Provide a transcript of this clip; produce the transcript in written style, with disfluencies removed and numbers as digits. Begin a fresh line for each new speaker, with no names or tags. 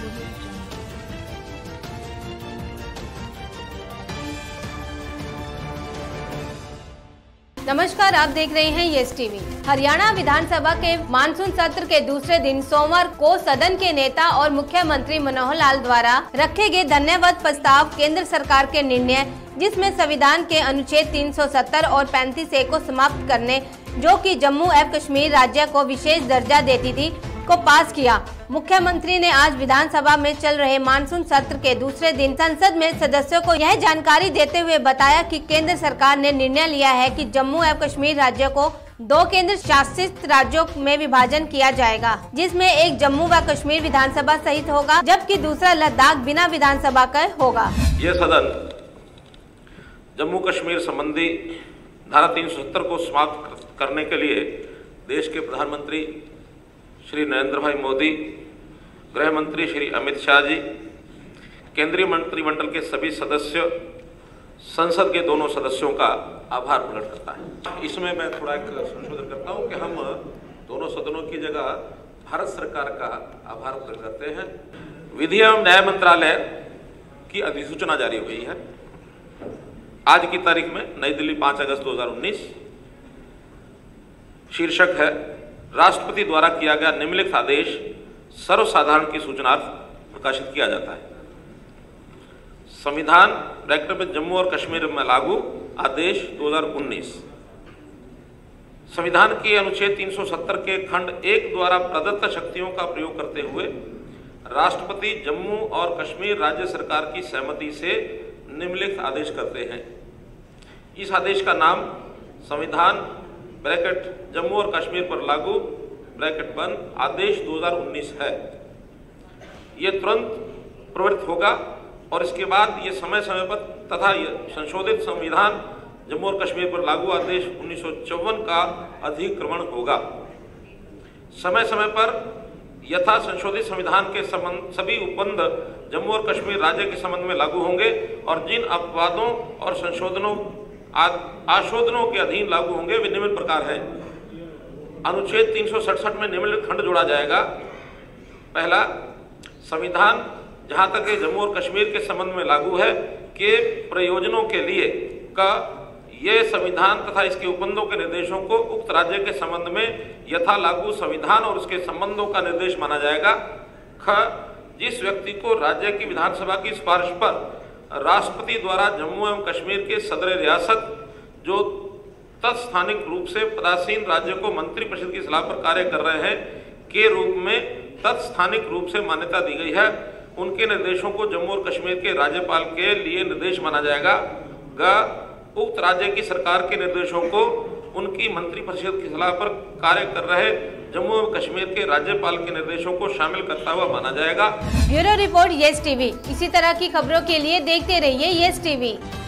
नमस्कार, आप देख रहे हैं यस टीवी। हरियाणा विधानसभा के मानसून सत्र के दूसरे दिन सोमवार को सदन के नेता और मुख्यमंत्री मनोहर लाल द्वारा रखे गए धन्यवाद प्रस्ताव केंद्र सरकार के निर्णय, जिसमें संविधान के अनुच्छेद 370 और 35A को समाप्त करने, जो कि जम्मू एवं कश्मीर राज्य को विशेष दर्जा देती थी, को पास किया। मुख्यमंत्री ने आज विधानसभा में चल रहे मानसून सत्र के दूसरे दिन संसद में सदस्यों को यह जानकारी देते हुए बताया कि केंद्र सरकार ने निर्णय लिया है कि जम्मू एवं कश्मीर राज्य को 2 केंद्र शासित राज्यों में विभाजन किया जाएगा, जिसमें एक जम्मू व कश्मीर विधानसभा सहित होगा, जबकि दूसरा लद्दाख बिना विधानसभा का होगा।
यह सदन जम्मू कश्मीर संबंधी धारा 370 को समाप्त करने के लिए देश के प्रधानमंत्री श्री नरेंद्र भाई मोदी, गृह मंत्री श्री अमित शाह जी, केंद्रीय मंत्रिमंडल के सभी सदस्य, संसद के दोनों सदस्यों का आभार प्रकट करता है। इसमें मैं थोड़ा एक संशोधन करता हूं कि हम दोनों सदनों की जगह भारत सरकार का आभार प्रकट करते हैं। विधि एवं न्याय मंत्रालय की अधिसूचना जारी हुई है आज की तारीख में, नई दिल्ली 5 अगस्त 2019। शीर्षक है, राष्ट्रपति द्वारा किया गया निम्नलिखित आदेश सर्वसाधारण की सूचनार्थ प्रकाशित किया जाता है। संविधान ब्रैकेट में जम्मू और कश्मीर में लागू आदेश 2019। संविधान के अनुच्छेद 370 के खंड 1 द्वारा प्रदत्त शक्तियों का प्रयोग करते हुए राष्ट्रपति जम्मू और कश्मीर राज्य सरकार की सहमति से निम्नलिखित आदेश करते हैं। इस आदेश का नाम संविधान ब्रैकेट जम्मू और कश्मीर पर लागू ब्रैकेट बंद आदेश 2019 है। ये तुरंत प्रवृत्त होगा और इसके बाद ये समय समय पर तथा संशोधित संविधान जम्मू और कश्मीर पर लागू आदेश 1954 का अधिक्रमण होगा। समय समय पर यथा संशोधित संविधान के संबंध सभी उपबंध जम्मू और कश्मीर राज्य के संबंध में लागू होंगे और जिन अपवादों और संशोधनों आशोधनों के अधीन लागू होंगे वे निम्न प्रकार हैं। अनुच्छेद 367 में निम्नलिखित खंड जोड़ा जाएगा। पहला, संविधान जहां तक जम्मू और कश्मीर के संबंध में लागू है के प्रयोजनों के लिए का ये संविधान तथा इसके उपबंधों के निर्देशों को उक्त राज्य के संबंध में यथा लागू संविधान और उसके संबंधों का निर्देश माना जाएगा। ख, जिस व्यक्ति को राज्य की विधानसभा की सिफारिश पर राष्ट्रपति द्वारा जम्मू एवं कश्मीर के सदर रियासत जो तत्स्थानिक रूप से पदासीन राज्य को मंत्रिपरिषद की सलाह पर कार्य कर रहे हैं के रूप में तत्स्थानिक रूप से मान्यता दी गई है, उनके निर्देशों को जम्मू और कश्मीर के राज्यपाल के लिए निर्देश माना जाएगा। ग, उक्त राज्य की सरकार के निर्देशों को उनकी मंत्रिपरिषद की सलाह पर कार्य कर रहे जम्मू और कश्मीर के राज्यपाल के निर्देशों को शामिल करता हुआ माना जाएगा।
Bureau report Yes TV. इसी तरह की खबरों के लिए देखते रहिए यस टीवी।